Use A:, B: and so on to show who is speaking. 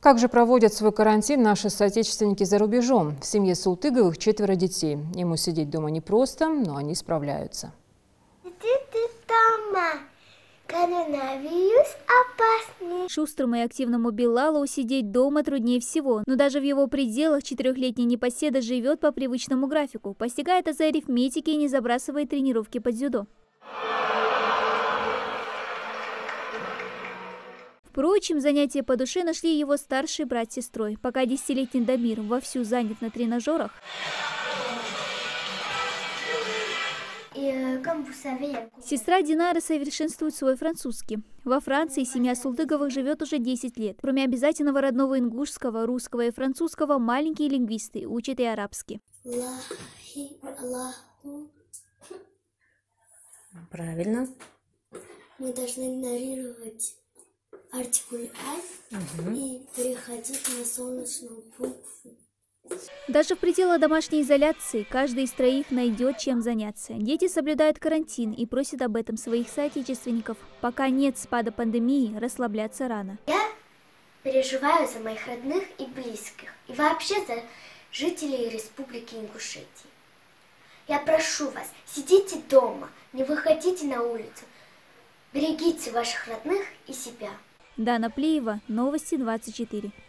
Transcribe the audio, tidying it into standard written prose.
A: Как же проводят свой карантин наши соотечественники за рубежом? В семье Султыговых 4 детей. Ему сидеть дома непросто, но они справляются.
B: Коронавирус опасный.
C: Шустрому и активному Билалу сидеть дома труднее всего, но даже в его пределах 4-летний непоседа живет по привычному графику, постигает азы арифметики и не забрасывает тренировки под дзюдо. Впрочем, занятия по душе нашли его старший брат с сестрой. Пока 10-летний Дамир вовсю занят на тренажерах, сестра Динара совершенствует свой французский. Во Франции семья Султыговых живет уже 10 лет. Кроме обязательного родного ингушского, русского и французского, маленькие лингвисты учат и арабский.
D: Правильно.
B: Мы должны игнорировать артикуль «а» и переходить на солнечную букву.
C: Даже в пределах домашней изоляции каждый из троих найдет чем заняться. Дети соблюдают карантин и просят об этом своих соотечественников. Пока нет спада пандемии, расслабляться рано.
B: Я переживаю за моих родных и близких, и вообще за жителей Республики Ингушетия. Я прошу вас, сидите дома, не выходите на улицу, берегите ваших родных и себя.
C: Дана Плиева, Новости 24.